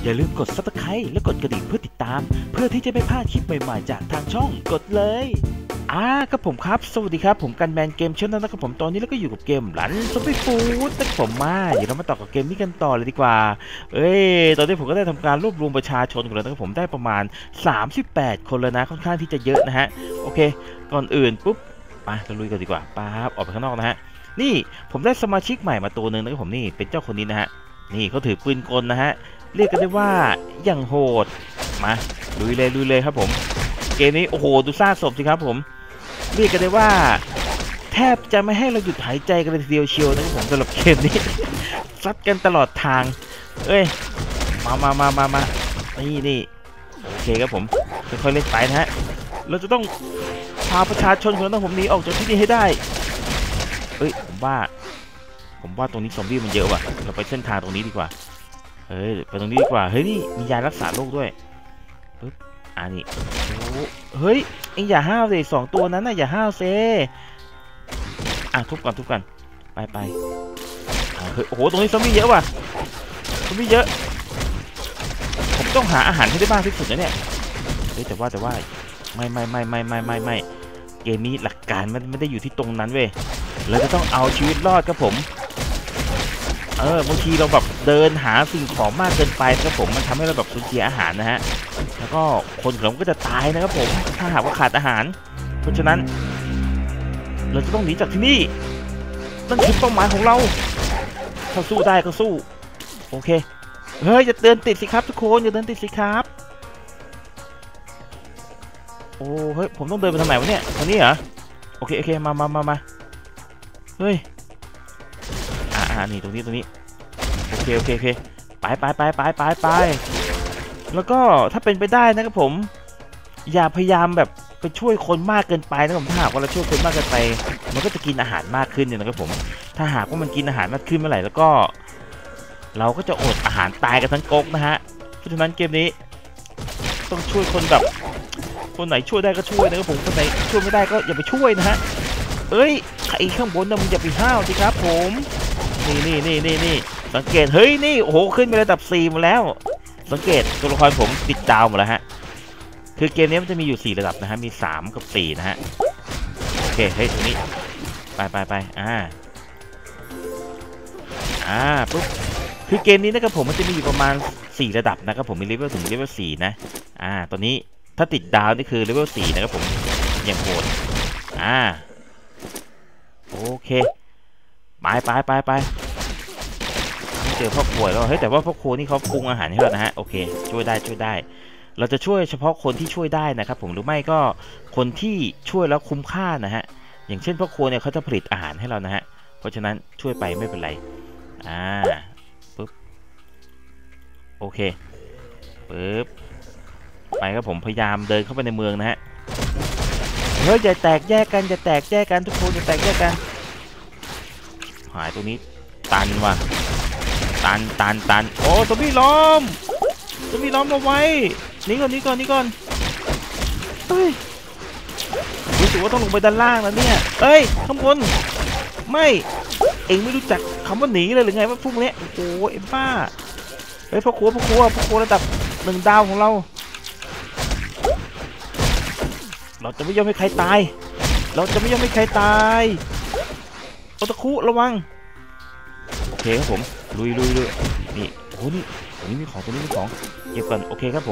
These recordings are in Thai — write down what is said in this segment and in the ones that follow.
อย่าลืมกด Subscribe และกดกระดิ่งเพื่อติดตามเพื่อที่จะไม่พลาดคลิปใหม่ๆจากทางช่องกดเลยครับผมครับสวัสดีครับผมกันแมนเกมเช่นนั้นนะครับผมตอนนี้แล้วก็อยู่กับเกมรันซอมบี้ฟูดแต่ผมเดี๋ยวเรามาต่อกับเกมนี้กันต่อเลยดีกว่าตอนนี้ผมก็ได้ทำการรวบรวมประชาชนกันแล้วนะครับผมได้ประมาณ38คนแล้วนะค่อนข้างที่จะเยอะนะฮะโอเคก่อนอื่นปุ๊บมาเราลุยกันดีกว่าป๊าบออกไปข้างนอกนะฮะนี่ผมได้สมาชิกใหม่มาตัวหนึ่งนะครับผมนี่เป็นเจ้าคนนี้นะฮะนี่เขาถือปืนกลนะฮะเรียกกันได้ว่าอย่างโหดมาลุยเลยครับผมเกมนี้โอ้โหดูซากศพสิครับผมเรียกกันได้ว่าแทบจะไม่ให้เราหยุดหายใจกันเลยทีเดียวเชียวนะครับผมสำหรับเกมนี้ ซัดกันตลอดทางมานี่โอเคครับผมค่อยๆเล่นไปนะฮะเราจะต้องพาประชาชนของเราผมหนีออกจากที่นี่ให้ได้ผมว่าตรงนี้ซอมบี้มันเยอะว่ะเราไปเส้นทางตรงนี้ดีกว่าไปตรงนี้ดีกว่านี่มียารักษาโรคด้วยปึ๊บนี่เฮ้ยเอ็งอย่าห้าวเลย2ตัวนั้นนะอย่าห้าวเซทุบก่อนไปโอ้โหตรงนี้ซอมบี้เยอะว่ะซอมบี้เยอะผมต้องหาอาหารให้ได้มากที่สุดนะเนี่ยแต่ว่าไม่เกมนี้หลักการมันไม่ได้อยู่ที่ตรงนั้นเว้ยเราจะต้องเอาชีวิตรอดครับผมบางทีเราแบบเดินหาสิ่งของมากเกินไปครับผมมันทำให้เราแบบสูญเสียอาหารนะฮะแล้วก็คนของเราก็จะตายนะครับผมถ้าหากว่าขาดอาหารเพราะฉะนั้นเราจะต้องหนีจากที่นี่นั่นคือเป้าหมายของเราถ้าสู้ได้ก็สู้โอเคอย่าเดินติดสิครับทุกคนอย่าเดินติดสิครับผมต้องเดินไปทางไหนวะเนี่ยทางนี้เหรอโอเคมานี่ตรงนี้โอเคไปแล้วก็ถ้าเป็นไปได้นะครับผมอย่าพยายามแบบไปช่วยคนมากเกินไปนะครับผมถ้าหากว่าเราช่วยคนมากเกินไปมันก็จะกินอาหารมากขึ้นเนี่ยนะครับผมถ้าหากว่ามันกินอาหารมากขึ้นเมื่อไหร่แล้วก็เราก็จะอดอาหารตายกันทั้งก๊กนะฮะเพราะฉะนั้นเกมนี้ต้องช่วยคนแบบคนไหนช่วยได้ก็ช่วยนะครับผมคนไหนช่วยไม่ได้ก็อย่าไปช่วยนะฮะใครข้างบนนะมึงอย่าไปห้าวสิครับผมนี่สังเกตนี่โอ้โหขึ้นไประดับ4มาแล้วสังเกตตัวละครผมติดดาวหมดแล้วฮะคือเกมนี้มันจะมีอยู่4ระดับนะฮะมี3กับ4นะฮะโอเคตรงนี้ไปปุ๊บคือเกมนี้นะครับผมมันจะมีอยู่ประมาณ4ระดับนะครับผมมีเลเวลถึงเลเวล4นะตอนนี้ถ้าติดดาวนี่คือเลเวล4นะครับผมอย่างโหดโอเคไปเจอพ่อครัวแล้วแต่ว่าพ่อครัวนี่เขาปรุงอาหารให้เรานะฮะโอเคช่วยได้เราจะช่วยเฉพาะคนที่ช่วยได้นะครับผมหรือไม่ก็คนที่ช่วยแล้วคุ้มค่านะฮะอย่างเช่นพ่อครัวเนี่ยเขาจะผลิตอาหารให้เรานะฮะเพราะฉะนั้นช่วยไปไม่เป็นไรปึ๊บโอเคปึ๊บไปครับผมพยายามเดินเข้าไปในเมืองนะฮะอย่าแตกแยกกันทุกคนอย่าแตกแยกกันหายตัวนี้ตันว่ะตันโอ้ซอมบี้ล้อมเอาไว้นี่ก่อนรู้สึกว่าต้องลงไปด้านล่างแล้วเนี่ยข้างบนไม่เอ็งไม่รู้จักคำว่าหนีเลยหรือไงว่าพวกนี้โอ้โหบ้าพ่อครัวระดับ1ดาวของเราจะไม่ยอมให้ใครตายเอาตะคุระวังโอเคครับผมลุยนี่โอ้นี่ตรงนี้มีของเก็บก่อนโอเคครับผม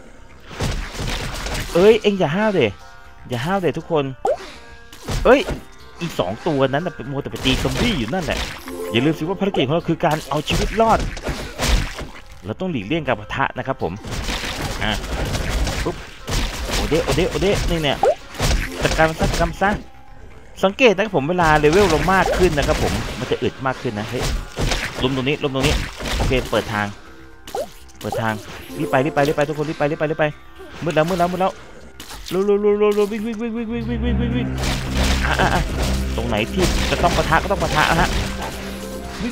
เอ็งอย่าห้าวเดทุกคนอีก2ตัวนั้นน่ะโมแต่ไปตีซอมบี้อยู่นั่นแหละอย่าลืมสิว่าภารกิจของเราคือการเอาชีวิตรอดเราต้องหลีกเลี่ยงการปะทะนะครับผมปุ๊บโอเดนี่เนี่ยจัดการซะสังเกตนะครับผมเวลาเลเวลเรามากขึ้นนะครับผมมันจะอึดมากขึ้นนะลมตรงนี้โอเคเปิดทางรีบไปทุกคนรีบไปมืดแล้ววิ่งตรงไหนที่จะต้องปะทะก็ต้องปะทะฮะวิ่ง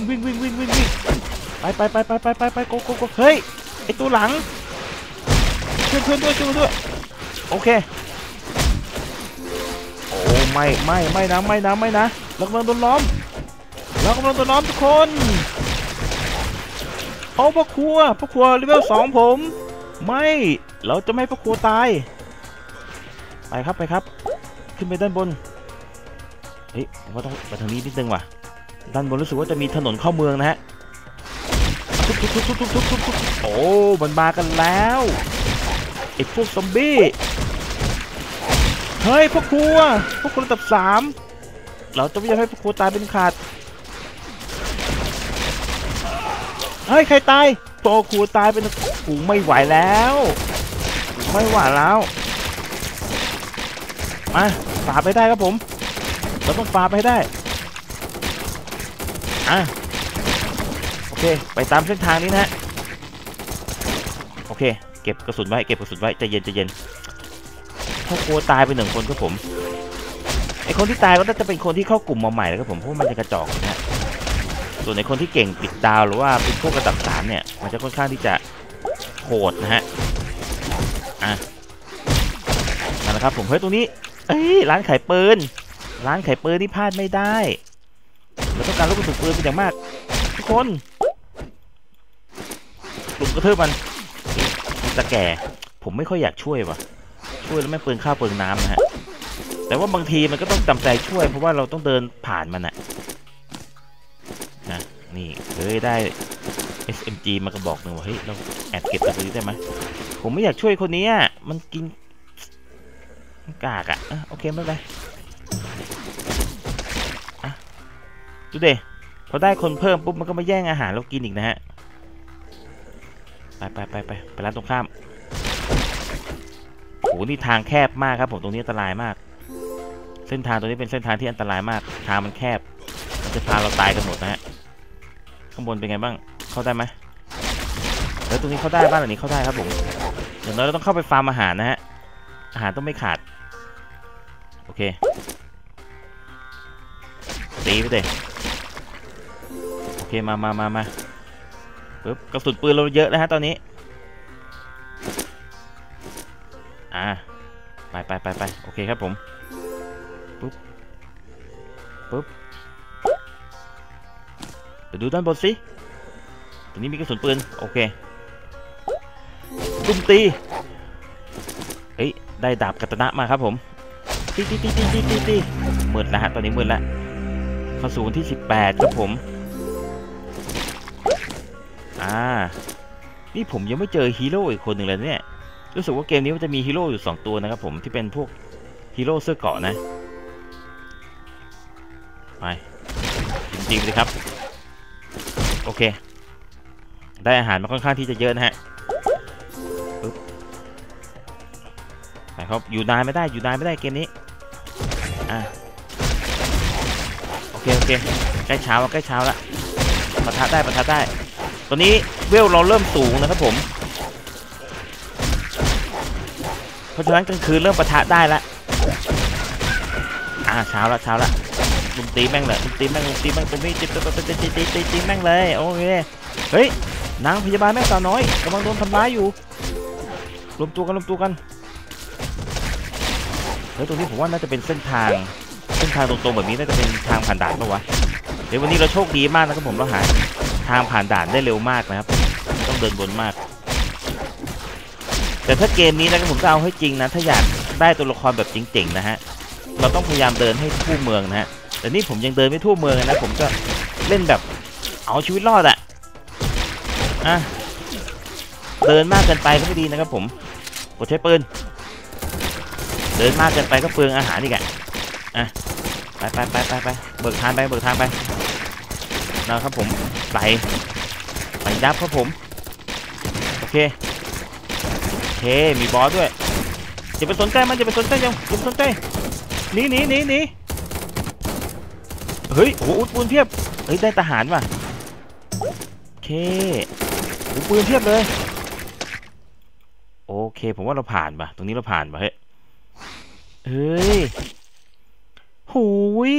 ไปโกไอตัวหลังช่วยเพื่อนด้วยโอเคโอ้ไม่นะเรากำลังโดนล้อมทุกคนเอาพ่อครัวเลเวล2ผมไม่เราจะไม่ให้พ่อครัวตายไปครับขึ้นไปด้านบนเฮ้ยผมว่าต้องไปทางนี้นิดนึงว่ะด้านบนรู้สึกว่าจะมีถนนเข้าเมืองนะฮะทุบโอ้มันมากันแล้วไอ้พวกซอมบี้เฮ้ยพ่อครัวระดับ3เราจะไม่ยอมให้พ่อครัวตายเป็นขาดเฮ้ยใครตายพ่อครัวตายเป็นกูไม่ไหวแล้วมาฝ่าไปได้ครับผมเราต้องฝ่าไปได้โอเคไปตามเส้นทางนี้นะโอเคเก็บกระสุนไว้ใจเย็นพ่อครัวตายไป1คนครับผมไอคนที่ตายก็น่าจะเป็นคนที่เข้ากลุ่มมาใหม่แล้วครับผมเพราะมันจะกระจอกนะฮะส่วนในคนที่เก่งติดดาวหรือว่าเป็นพวกระดับ3เนี่ยมันจะค่อนข้างที่จะโหดนะฮะนั่นแหละครับผมเฮ้ยตรงนี้ร้านขายปืนนี่พลาดไม่ได้เราต้องการลูกกระสุนปืนเป็นอย่างมากทุกคนลุมกระทืบมันตะแก่ผมไม่ค่อยอยากช่วยว่ะช่วยแล้วไม่เปลืองข้าวเปลืองน้ำนะฮะแต่ว่าบางทีมันก็ต้องจำใจช่วยเพราะว่าเราต้องเดินผ่านมันนะนี่ได้ SMG มากระบอกหนึ่งว่าเฮ้ยเราแอบเก็บตัวนี้ได้ไหมผมไม่อยากช่วยคนนี้มันกินกากโอเคไม่เป็นไรดูเดพอได้คนเพิ่มปุ๊บมันก็มาแย่งอาหารเรากินอีกนะฮะไปร้านตรงข้ามโหนี่ทางแคบมากครับผมตรงนี้อันตรายมากเส้นทางตรงนี้เป็นเส้นทางที่อันตรายมากทางมันแคบมันจะพาเราตายกันหมดนะฮะข้างบนเป็นไงบ้างเข้าได้ไหมแล้วตรงนี้เข้าได้บ้านหลังนี้เข้าได้ครับผมอย่างน้อยเราต้องเข้าไปฟาร์มอาหารนะฮะอาหารต้องไม่ขาดโอเคตีไปเลยโอเคมาปึ๊บกระสุนปืนเราเยอะนะฮะตอนนี้ไปโอเคครับผมปึ๊บเดี๋ยวดูด้านบนสิตรงนี้มีกระสุนปืนโอเคตุ้มตีได้ดาบกัตนะมาครับผมตีมืดแล้วฮะตอนนี้มืดแล้วเข้าสู่วันที่18ครับผมนี่ผมยังไม่เจอฮีโร่อีกคนหนึ่งเลยเนี่ยรู้สึกว่าเกมนี้มันจะมีฮีโร่อยู่2ตัวนะครับผมที่เป็นพวกฮีโร่เสื้อเกราะนะไปจริงๆเลยครับโอเคได้อาหารมาค่อนข้างที่จะเยอะนะฮะไปครับอยู่นานไม่ได้เกมนี้โอเคใกล้เช้าแล้วปะทะได้ตอนนี้เวลเราเริ่มสูงนะครับผมเพราะฉะนั้นกลางคืนเริ่มปะทะได้แล้วเช้าละลุมตีแม่งเลยลุมตีแม่งตรงนี้ตีแม่งเลยโอเคเฮ้ยนางพยาบาลแม่สาวน้อยกำลังโดนทำร้ายอยู่รวมตัวกันเฮ้ยตรงนี้ผมว่าน่าจะเป็นเส้นทางตรงๆแบบนี้น่าจะเป็นทางผ่านด่านปะวะเดี๋ยววันนี้เราโชคดีมากนะครับผมเราหาทางผ่านด่านได้เร็วมากนะครับต้องเดินบนมากแต่ถ้าเกมนี้นะครับผมจะเอาให้จริงนะถ้าอยากได้ตัวละครแบบจริงๆนะฮะเราต้องพยายามเดินให้ทั่วเมืองนะฮะแต่นี่ผมยังเดินไม่ทั่วเมืองนะผมจะเล่นแบบเอาชีวิตรอดเดินมากเกินไปก็ไม่ดีนะครับผมกดใช้ปืนเดินมากเกินไปก็เปลืองอาหารอีกไปเบิกทางไปนะครับผมไปยับครับผมโอเคมีบอสด้วยอย่าไปสนใจมันอย่าไปสนใจหนีเฮ้ยโอ้โหปืนเพียบเฮ้ยได้ทหารว่ะโอเคโอ้ปืนเพียบเลยโอเคผมว่าเราผ่านป่ะตรงนี้เราผ่านป่ะเฮ้ยโหย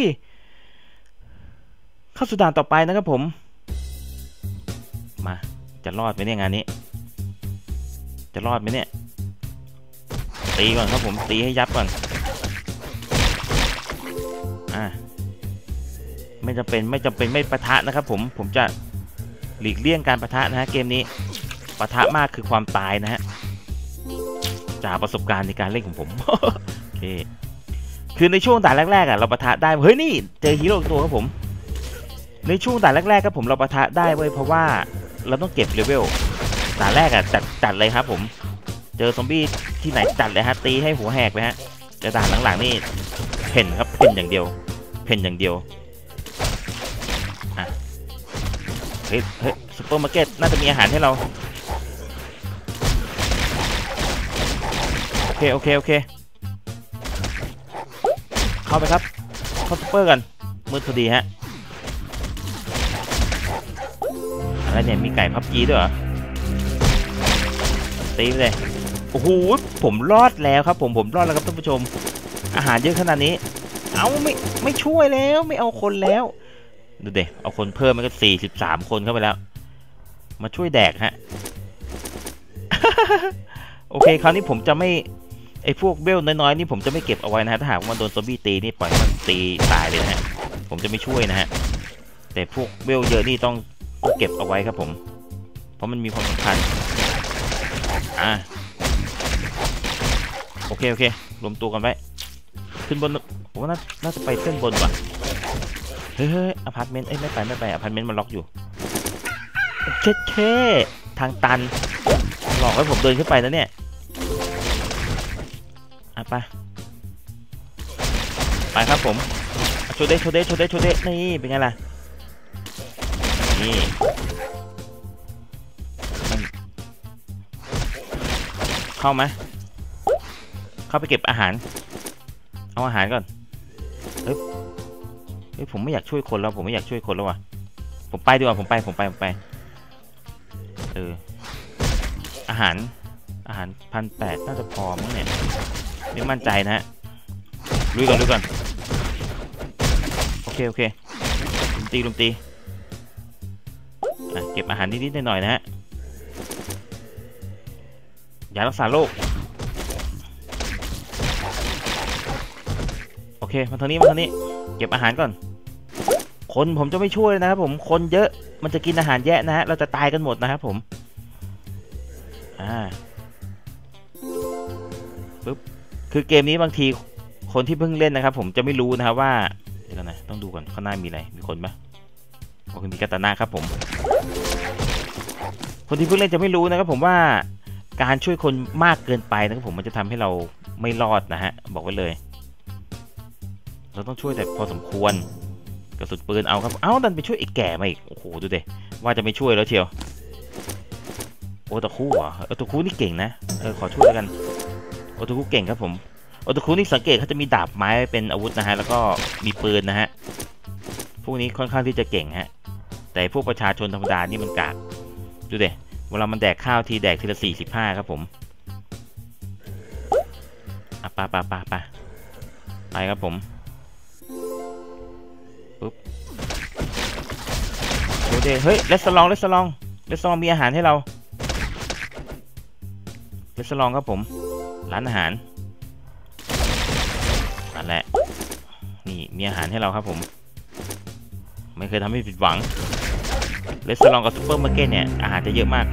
เข้าสู่ด่านต่อไปนะครับผมมาจะรอดไหมเนี่ยงานนี้จะรอดไหมเนี่ยตีก่อนครับผมตีให้ยับก่อนไม่จำเป็นไม่ปะทะนะครับผมจะหลีกเลี่ยงการปะทะนะฮะเกมนี้ปะทะมากคือความตายนะฮะจากประสบการณ์ในการเล่นของผม โอเคคือในช่วงด่านแรกๆเราปะทะได้เฮ้ยนี่เจอฮีโร่ตัวครับผมในช่วงด่านแรกๆครับผมเราปะทะได้เว้ยเพราะว่าเราต้องเก็บเลเวลด่านแรกจัดเลยครับผมเจอซอมบี้ที่ไหนจัดเลยฮะตีให้หัวแหกเลยฮะแต่ด่านหลังๆนี่เพ่นครับเพ่นอย่างเดียวเพ่นอย่างเดียวอ่ะเฮ้ยซุปเปอร์มาร์เก็ตน่าจะมีอาหารให้เราโอเคเข้าไปครับเข้าซุปเปอร์กันมืดพอดีฮะอะไรเนี่ยมีไก่พับจีด้วยเหรอตีเลยโอ้โหผมรอดแล้วครับผมรอดแล้วครับท่านผู้ชมอาหารเยอะขนาดนี้เอาไม่ช่วยแล้วไม่เอาคนแล้วดูเด็เอาคนเพิ่มมันก็43คนเข้าไปแล้วมาช่วยแดกฮะ โอเคคราวนี้ผมจะไม่ไอ้พวกเบลน้อยๆนี่ผมจะไม่เก็บเอาไว้นะฮะถ้าหากว่าโดนซอมบี้ตีนี่ปล่อยมันตีตายเลยนะฮะผมจะไม่ช่วยนะฮะแต่พวกเบลเยอะนี่ต้องเก็บเอาไว้ครับผมเพราะมันมีความสำคัญโอเครวมตัวกันไว้ขึ้นบนผมว่าน่าจะไปเส้นบนว่ะเฮ้ยอพาร์ตเมนต์ไม่ไปอพาร์ตเมนต์มันล็อกอยู่เช่ทางตันหลอกให้ผมเดินขึ้นไปนะเนี่ยไปครับผมโชเดนี่เป็นไงล่ะนี่เข้าไหมเข้าไปเก็บอาหารเอาอาหารก่อนเฮ้ยผมไม่อยากช่วยคนแล้วว่ะผมไปดีกว่าผมไปอาหาร1,800น่าจะพอมั้งเนี่ยไม่มั่นใจนะฮะลุยก่อนโอเคลุมตีเก็บอาหารนิดๆหน่อยๆนะฮะยารักษาโรคโอเคมาทางนี้เก็บอาหารก่อนคนผมจะไม่ช่วยนะครับผมคนเยอะมันจะกินอาหารแยะนะฮะเราจะตายกันหมดนะครับผมปึ๊บคือเกมนี้บางทีคนที่เพิ่งเล่นนะครับผมจะไม่รู้นะครับว่าเดี๋ยวนะต้องดูก่อนข้างหน้ามีอะไรมีคนไหมโอเคมีกาตานะครับผมคนที่เพิ่งเล่นจะไม่รู้นะครับผมว่าการช่วยคนมากเกินไปนะครับผมมันจะทำให้เราไม่รอดนะฮะบอกไว้เลยเราต้องช่วยแต่พอสมควรกระสุนปืนเอาครับดันไปช่วยไอ้แก่มาอีกโอ้โหดูเด็ว่าจะไม่ช่วยแล้วเชียวโอตาคุเหรอโอตาคุนี่เก่งนะขอช่วยแล้วกันโอตาคุเก่งครับผมโอตาคุนี่สังเกตเขาจะมีดาบไม้เป็นอาวุธนะฮะแล้วก็มีปืนนะฮะพวกนี้ค่อนข้างที่จะเก่งฮะแต่พวกประชาชนธรรมดานี่มันกากดูเด็เวลามันแดกข้าวทีแดกทีละ45ครับผมไปครับผมปุ๊บโอเคเฮ้ยเลสลองมีอาหารให้เราเลสลองครับผมร้านอาหารนั่นแหละนี่มีอาหารให้เราครับผมไม่เคยทำให้ผิดหวังเลสลองกับซุปเปอร์มาร์เก็ตเนี่ยอาหารจะเยอะมาก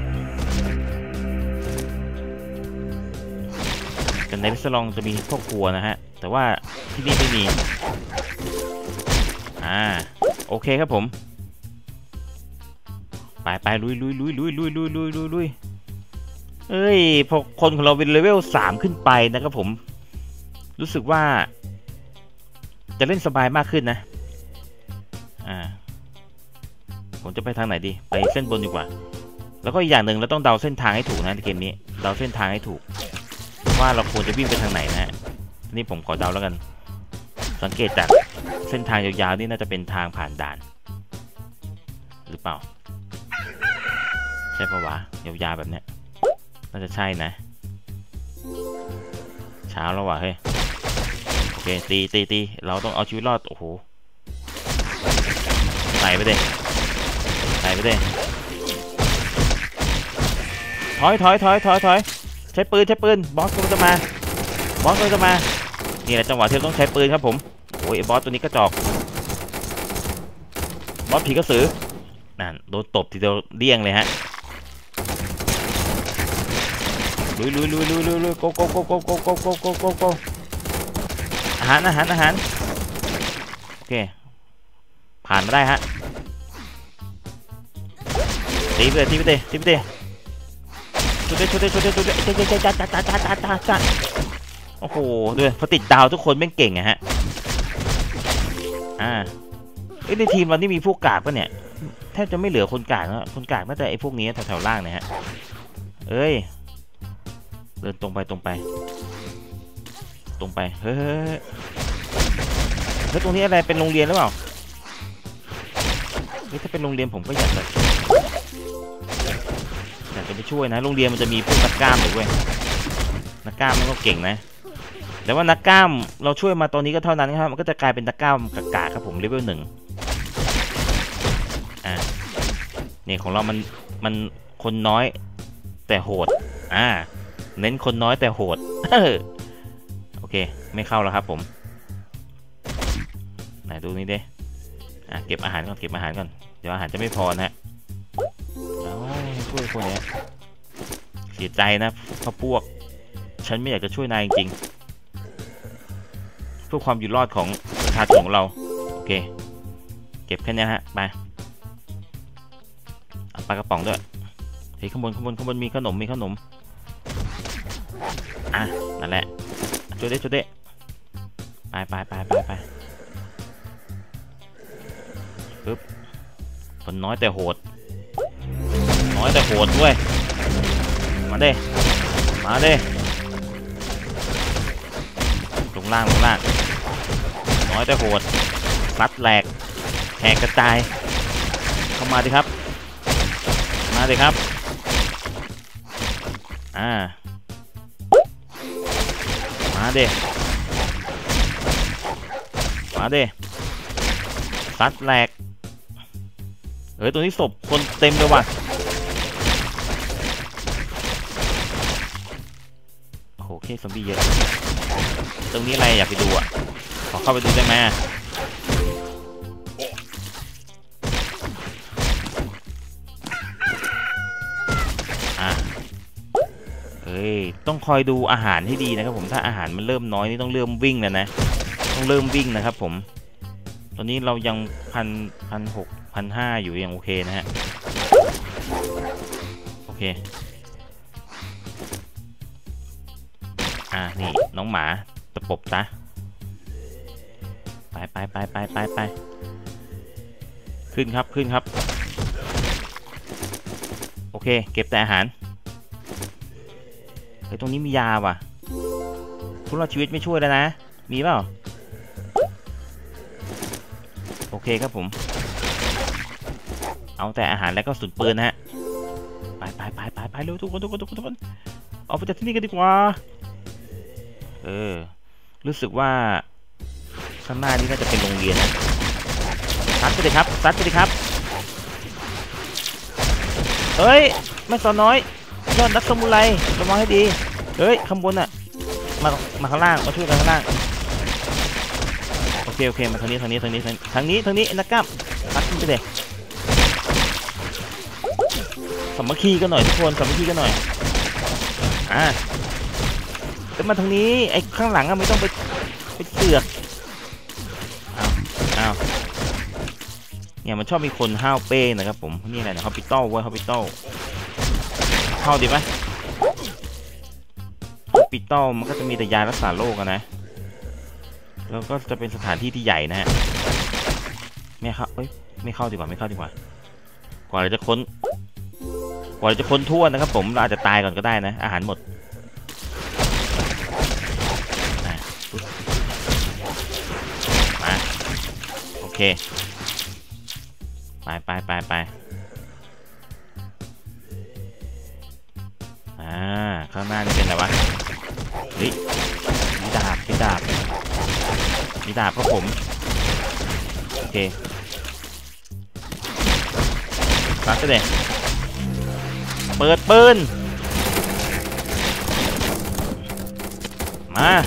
แต่ในเลสลองจะมีพวกครัวนะฮะแต่ว่าที่นี่ไม่มีโอเคครับผมไปลุยเอ้ยพอคนของเราเป็นเลเวล3ขึ้นไปนะครับผมรู้สึกว่าจะเล่นสบายมากขึ้นนะผมจะไปทางไหนดีไปเส้นบนดีกว่าแล้วก็อีกอย่างหนึ่งเราต้องเดาเส้นทางให้ถูกนะในเกมนี้เดาเส้นทางให้ถูกว่าเราควรจะวิ่งไปทางไหนนะนี่ผมขอเดาแล้วกันสังเกตจากเส้นทางยาวๆนี่น่าจะเป็นทางผ่านด่านหรือเปล่าใช่ปะวะยาวๆแบบเนี้ยน่าจะใช่นะเช้าแล้ววะเฮ้ยโอเคตีเราต้องเอาชีวิตรอดโอ้โหใส่ไปเลยถอยใช้ปืนบอสกำลังจะมานี่แหละจังหวะที่ต้องใช้ปืนครับผมโอ้ยบอสตัวนี้กระจอกบอสผีกระสือนั่นโดนตบทีเดียวเดี้ยงเลยฮะลุยโกโกอาหารโอเคผ่านมาได้ฮะตีไปเลยชุดเด้จ้าโอ้โหด้วยพอติดดาวทุกคนแม่งเก่งอะฮะในทีมเรานี่มีพวกกากปะเนี่ยแทบจะไม่เหลือคนกากแล้วคนกากน่าจะไอ้พวกนี้แถวๆล่างเนี่ยฮะเอ้ยเดินตรงไปเฮ้ยตรงนี้อะไรเป็นโรงเรียนหรือเปล่าถ้าเป็นโรงเรียนผมก็อยากจะไปช่วยนะโรงเรียนมันจะมีพวกนักกล้ามอยู่เว้ยนักกล้ามมันก็เก่งนะแต่ว่านักกล้ามเราช่วยมาตอนนี้ก็เท่านั้นครับมันก็จะกลายเป็นนักกล้ามกากๆครับผมเลเวล 1นี่ของเรามันคนน้อยแต่โหดเน้นคนน้อยแต่โหดโอเคไม่เข้าแล้วครับผมไหนดูนี่ดิเก็บอาหารก่อนเดี๋ยวอาหารจะไม่พอนะฮะช่วยคนนี้เสียใจนะพวกฉันไม่อยากจะช่วยนายจริงๆเพื่อความอยู่รอดของประชาชนของเราโอเคเก็บแค่นี้ฮะไปปลากระป๋องด้วยเฮ้ยข้างบนมีขนมนั่นแหละช่วยได้ไปปึ๊บคนน้อยแต่โหดด้วยมาเด้ลงล่างน้อยแต่โหดซัดแหลกแหกกระจายเข้ามาดิครับมาดิครับมาเด้ซัดแหลกตัวนี้ศพคนเต็มเลยว่ะโอ้โหเคซอมบี้เยอะตรงนี้อะไรอยากไปดูขอเข้าไปดูได้ไหมต้องคอยดูอาหารให้ดีนะครับผมถ้าอาหารมันเริ่มน้อยนี่ต้องเริ่มวิ่งแล้วนะนะครับผมตอนนี้เรายัง1,600 1,500อยู่ยังโอเคนะฮะโอเคนี่น้องหมาตะปบซะไปขึ้นครับโอเคเก็บแต่อาหารตรงนี้มียาว่ะทุกชีวิตไม่ช่วยแล้วนะมีเปล่าโอเคครับผมเอาแต่อาหารแล้วก็สุนปืนนะฮะไปเร็วทุกคนเอาไปจากที่นี่กันดีกว่ารู้สึกว่าข้างหน้านี้น่าจะเป็นโรงเรียนนะซัดไปเลยครับเฮ้ยแม่สาวน้อยยอดนักสมุไรระวังให้ดีเฮ้ยข้างบนมาข้างล่างมาช่วยกันข้างล่างโอเคมาทางนี้นักกล้ามซัดขึ้นไปเลยสามัคคีกันหน่อยทุกคนแต่มาทางนี้ไอ้ข้างหลังไม่ต้องไปเสือกอ้าวเนี่ยมันชอบมีคนห้าวเป้นะครับผมนี่อะไรนะฮอปปิตอลเข้าดีไหมฮอปปิตอลมันก็จะมีแต่ยารักษาโรคนะแล้วก็จะเป็นสถานที่ที่ใหญ่นะฮะไม่เข้าดีกว่ากว่าเราจะค้นทั่วนะครับผมเราอาจจะตายก่อนก็ได้นะอาหารหมดมาโอเคไปข้างหน้านี่เป็นอะไรวะเฮ้ยมีดาบครับผมโอเคซัดเลยเปิดปืนมา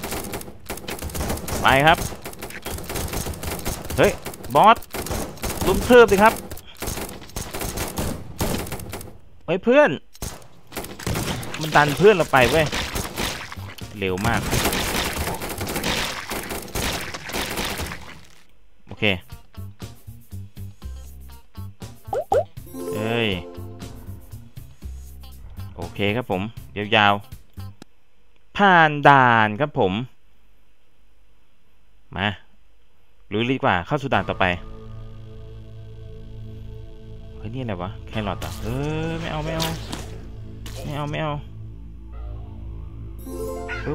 ไปครับเฮ้ยบอสลุมเทิบสิครับเฮ้ยเพื่อนมันดันเพื่อนเราไปเว้ยเร็วมากโอเคเอ้ยโอเคครับผมยาวๆผ่านด่านครับผมมาลุยดีกว่าเข้าสู่ด่านต่อไปเฮ้ยนี่อะไรวะแครอทอ่ะไม่เอาปึ๊บ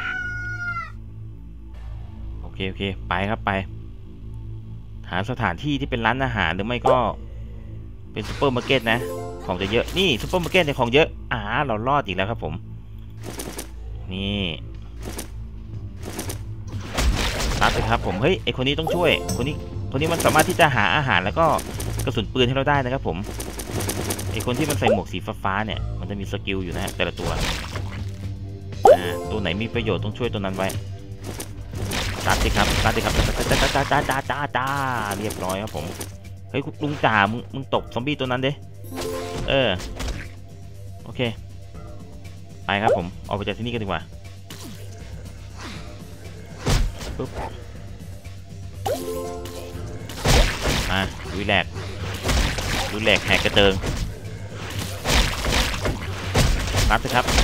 โอเคไปครับไปหาสถานที่ที่เป็นร้านอาหารหรือไม่ก็เป็นซุปเปอร์มาร์เก็ตนะของจะเยอะนี่ซุปเปอร์มาร์เก็ตเนี่ยของเยอะเรารอดอีกแล้วครับผมนี่ตัดเลยครับผมเฮ้ยไอคนนี้ต้องช่วยคนนี้มันสามารถที่จะหาอาหารแล้วก็กระสุนปืนให้เราได้นะครับผมไอคนที่มันใส่หมวกสีฟ้าเนี่ยมันจะมีสกิลอยู่นะฮะแต่ละตัวตัวไหนมีประโยชน์ต้องช่วยตัวนั้นไว้ตัดสิครับจ้าเรียบร้อยครับผมเฮ้ยลุงจ่ามึงตบซอมบี้ตัวนั้นดิโอเคไปครับผมออกไปจากที่นี่กันดีกว่าปึ๊บลุยแหลกแหกกระเจิงตัดสิครับ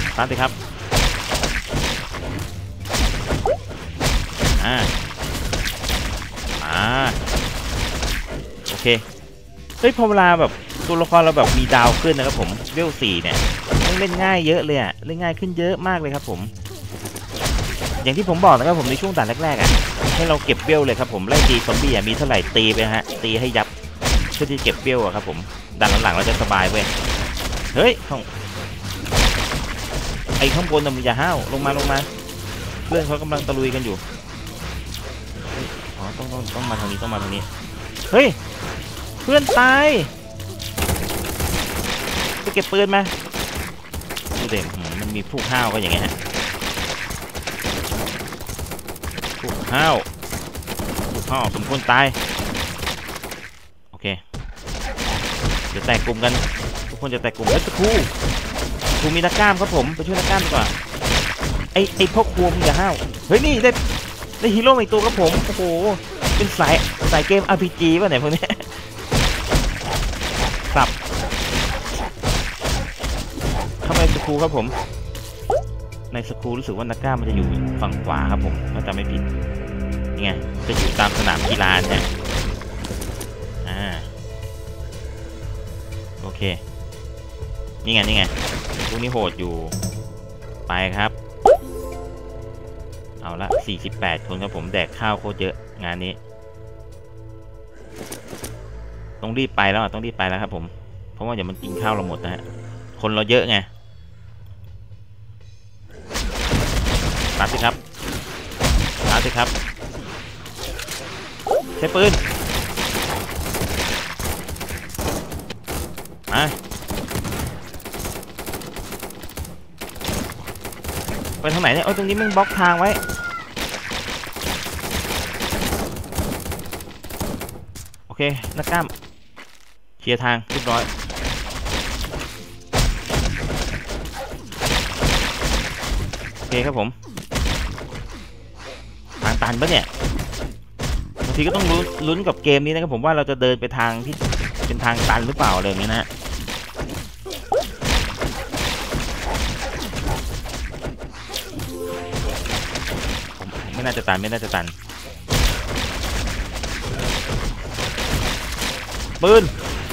โอเคเฮ้ยพอเวลาแบบตัวละครเราแบบมีดาวขึ้นนะครับผมเวล 4เนี่ยต้องเล่นง่ายเยอะเลยเล่นง่ายขึ้นเยอะมากเลยครับผมอย่างที่ผมบอกนะครับผมในช่วงด่านแรกๆให้เราเก็บเวลเลยครับผมไล่ตีซอมบี้มีเท่าไหร่ตีไปฮะตีให้ยับเพื่อที่เก็บเวลครับผมด่านหลังๆเราจะสบายเว้ยเฮ้ยข้างบนน่ะมึงอย่าห้าวลงมาเพื่อนเขากำลังตะลุยกันอยู่ต้องมาทางนี้เฮ้ยเพื่อนตายไปเก็บปืนมาดูเด็กมันมีพวกห้าวก็อย่างเงี้ยฮะพวกห้าวสมควรตายโอเคจะแตกกลุ่มกันทุกคนจะแตกกลุ่มแล้วครูมีนักกล้ามครับผมไปช่วยนักกล้ามดีกว่าไอพวกครูมึงอย่าห้าวเฮ้ยนี่ได้ฮีโร่อีกตัวครับผมโอ้โหเป็นสายเกม RPG ป่ะเนี่ยพวกนี้ครับเข้าไปสกูครับผมในสกูรู้สึกว่านักกล้ามันจะอยู่ฝั่งขวาครับผมถ้าจำไม่ผิดนี่ไงจะอยู่ตามสนามกีฬาเนี่ยโอเคนี่ไงพวกนี้โหดอยู่ไปครับเอาละ48คนครับผมแดกข้าวโคตรเยอะงานนี้ต้องรีบไปแล้วครับผมเพราะว่าเดี๋ยวมันกินข้าวเราหมดนะฮะคนเราเยอะไงตัดสิครับใช้ปืนไปทางไหนเนี่ยตรงนี้มึงบล็อกทางไว้โอเคนักกล้ามเคลียร์ทางเรียบร้อยโอเคครับผมทางตันปะเนี่ยบางทีก็ต้องลุ้นกับเกมนี้นะครับผมว่าเราจะเดินไปทางที่เป็นทางตันหรือเปล่าอะไรอย่างนี้นะไม่น่าจะตันปืน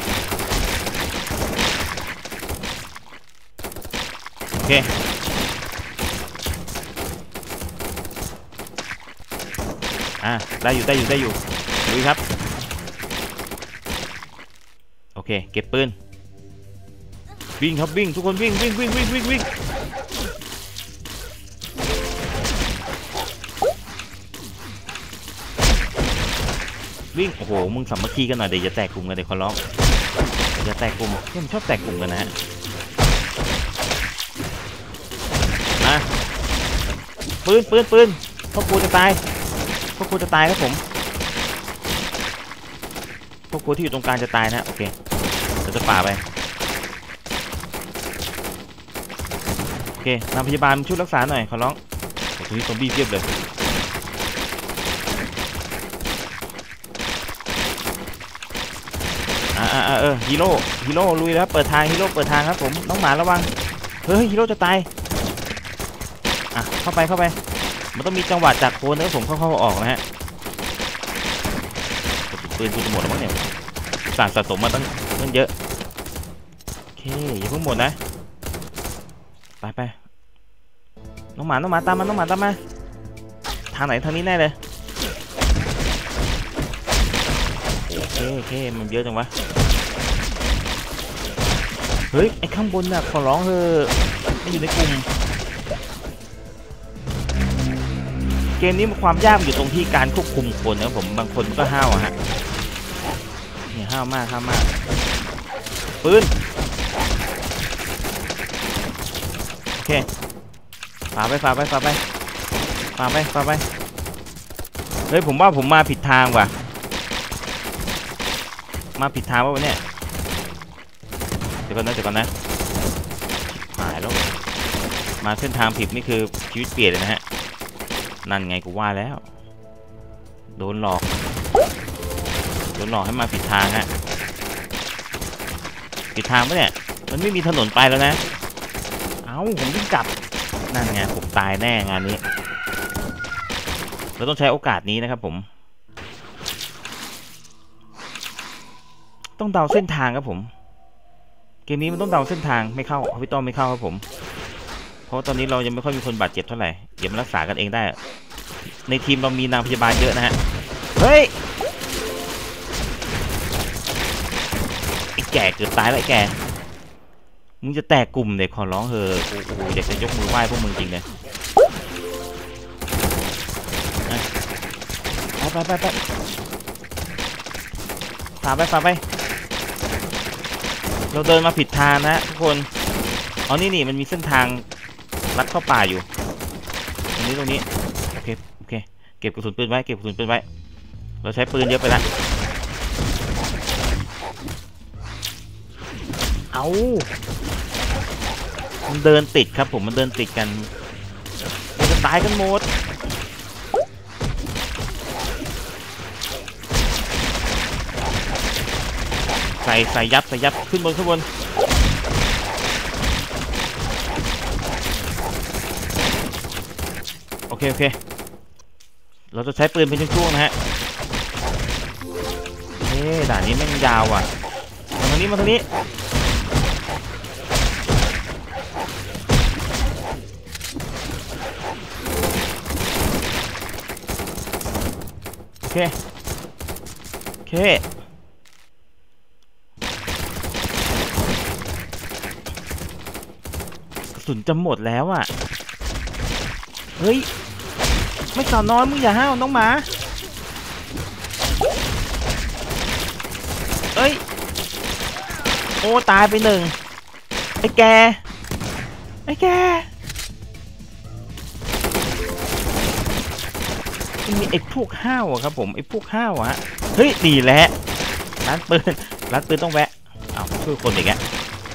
โอเคได้อยู่ดูครับโอเคเก็บปืนวิ่งครับวิ่งทุกคนวิ่งโอ้โหมึงสามัคคีกันหน่อยเดี๋ยวจะแตกกลุ่มกันเดี๋ยวขอร้องจะแตกกลุ่มผมชอบแตกกลุ่มกันนะฮะปืนพวกกูจะตายครับผมวกกูที่อยู่ตรงกลางจะตายนะโอเคเราจะป่าไปโอเคนางพยาบาลช่วยรักษาหน่อยขอร้องโอ้โหซอมบี้เพียบเลยฮีโร่ลุยแล้วเปิดทางฮีโร่เปิดทางครับผมน้องหมาระวังเฮ้ยฮีโร่จะตายเข้าไปมันต้องมีจังหวะจากโคนนะผมเข้าออกนะฮะปืนกูจะหมดแล้วมั้งเนี่ยสะสมมาตั้งเยอะโอเคอย่าเพิ่งหมดนะไปน้องหมาตามมาทางไหนทางนี้แน่เลยโอเคมันเยอะจังวะเฮ้ยไอ้ข้างบนน่ะขอร้องเถอะไม่อยู่ในกลุ่มเกมนี้ความยากอยู่ตรงที่การควบคุมคนนะผมบางคนก็ห้าวฮะเนี่ยห้าวมากปืนโอเคฝ่าไปเฮ้ยผมว่าผมมาผิดทางว่ะมาผิดทางป่ะวะเนี่ยเดี๋ยวก่อนนะหายแล้วมาเส้นทางผิดนี่คือชีวิตเปลี่ยนเลยนะฮะนั่นไงกูว่าแล้วโดนหลอกให้มาผิดทางฮะผิดทางปะเนี่ยมันไม่มีถนนไปแล้วนะผมวิ่งกลับนั่นไงผมตายแน่งานนี้เราต้องใช้โอกาสนี้นะครับผมต้องเดาเส้นทางครับผมเกมนี้มันต้องเดาเส้นทางไม่เข้าพี่ต้อมไม่เข้าครับผมเพราะตอนนี้เรายังไม่ค่อยมีคนบาดเจ็บเท่าไหร่เดี๋ยวมันรักษากันเองได้ในทีมเรามีนางพยาบาลเยอะนะฮะเฮ้ยไอ้แก่เกือบตายแล้วไอ้แก่มึงจะแตกกลุ่มเด็กขอร้องเถอะโอ้โหอยากจะยกมือไหว้พวกมึงจริงเลยไปฝ่าไปเราเดินมาผิดทางนะทุกคนนี่มันมีเส้นทางลัดเข้าป่าอยู่ตรงนี้โอเคเก็บกระสุนปืนไว้เราใช้ปืนเยอะไปแล้วมันเดินติดครับผมมันเดินติดกันมันจะตายกันหมดใส่ยับขึ้นบนโอเคเราจะใช้ปืนเป็นช่วงๆนะฮะด่านนี้แม่งยาวอ่ะมาทางนี้โอเคกระสุนจะหมดแล้วอ่ะเฮ้ยไม่สาวน้อยมึงอย่าห้าวน้องหมาเอ้ยโอ้ตายไปหนึ่งไอ้แกมีไอ้พวกห้าวอะครับผมไอ้พวกห้าวอะเฮ้ยดีแหละร้านปืนต้องแวะช่วยคนอีกแล้ว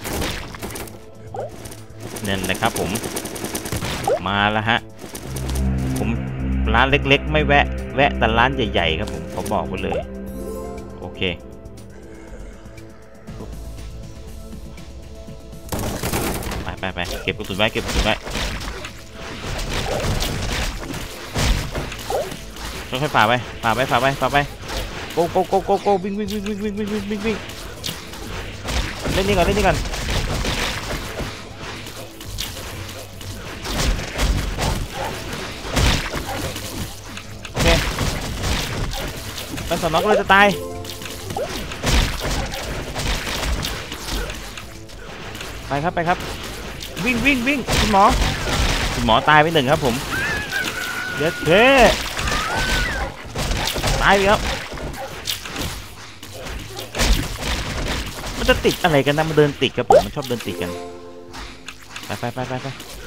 นั่นแหละครับผมมาแล้วฮะผมร้านเล็กๆไม่แวะแต่ร้านใหญ่ๆครับผมเขาบอกไว้เลยโอเคไปเก็บกระสุนไว้ค่อยๆฝ่าไปโกวิ่งเล่นนี่ก่อนโอเคเป็นสนอกเลยจะตายไปครับวิ่งคุณหมอตายไปหนึ่งครับผมเย้ตายไปครับมันจะติดอะไรกันนะมันเดินติดครับผมมันชอบเดินติดกันไป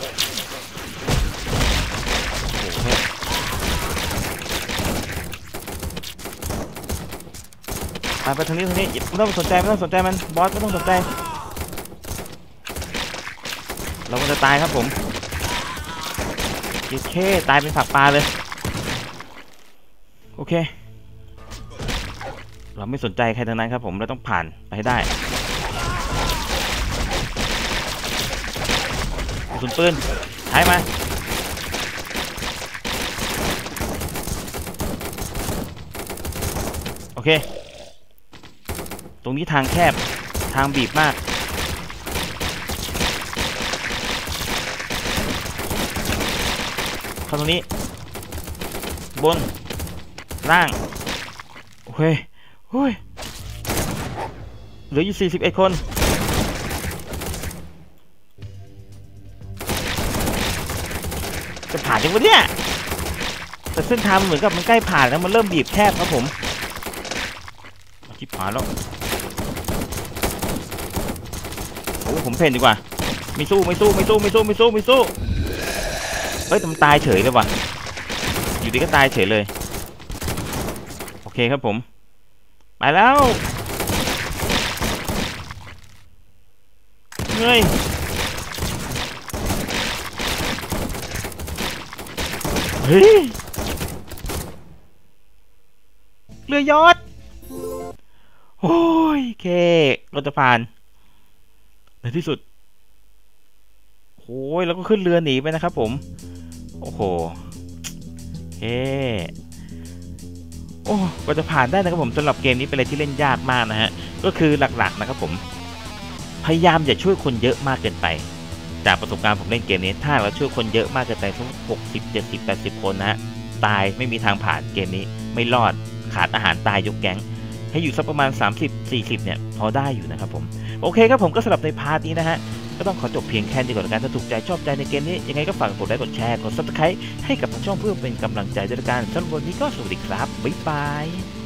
โอ้โหไปทางนี้ไม่ต้องสนใจมันบอสไม่ต้องสนใจเราก็จะตายครับผมเคตายเป็นผักปลาเลยโอเคเราไม่สนใจใครทั้งนั้นครับผมเราต้องผ่านไปให้ได้กระสุนปืนใช้มาโอเคตรงนี้ทางแคบทางบีบมากเข้าตรงนี้บนล่างโอเคโอ้ยเหลืออยู่41 คนจะผ่านยังวะเนี่ยแต่เส้นทางเหมือนกับมันใกล้ผ่านแล้วมันเริ่มบีบแคบครับผมชิบหายแล้วโอ้ผมเพนดีกว่าไม่สู้เฮ้ยแต่มันตายเฉยเลยว่ะอยู่ดีก็ตายเฉยเลยโอเคครับผมไปแล้วเฮ้ยเรือยอชต์โอ้ยเคเราจะผ่านในที่สุดโอ้ยแล้วก็ขึ้นเรือหนีไปนะครับผมโอ้โหโอ้ก็จะผ่านได้นะครับผมสำหรับเกมนี้เป็นอะไรที่เล่นยากมากนะฮะก็คือหลักๆนะครับผมพยายามอย่าช่วยคนเยอะมากเกินไปจากประสบการณ์ผมเล่นเกมนี้ถ้าเราช่วยคนเยอะมากเกินไปทั้ง60 70 80 คนนะฮะตายไม่มีทางผ่านเกมนี้ไม่รอดขาดอาหารตายยกแก๊งให้อยู่สักประมาณ30-40เนี่ยพอได้อยู่นะครับผมโอเคครับผมก็สำหรับในพาร์ทนี้นะฮะก็ต้องขอจบเพียงแค่นี้ก่อนแล้วกันถ้าถูกใจชอบใจในเกมนี้ยังไงก็ฝากกดไลค์กดแชร์กด Subscribe ให้กับทางช่องเพื่อเป็นกำลังใจด้วยกันสำหรับวันนี้ก็สวัสดีครับบ๊ายบาย